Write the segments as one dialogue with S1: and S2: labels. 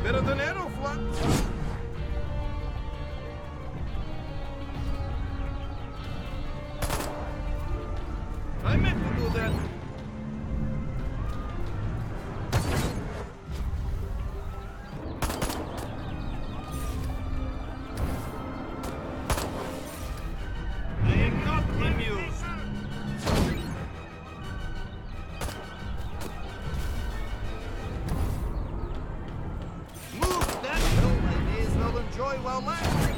S1: Better than Aeroflot. I meant to do that. I am not amused. Move that hill, I may as well enjoy while lasting.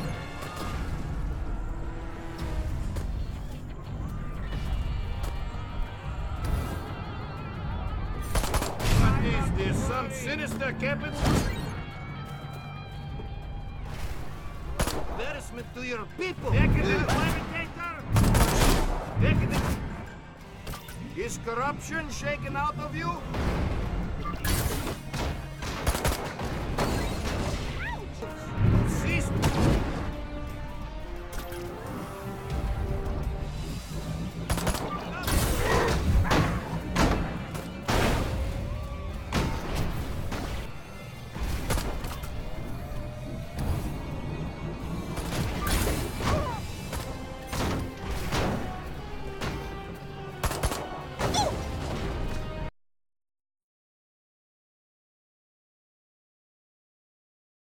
S1: Is some sinister capital? Embarrassment to your people! Is corruption shaken out of you?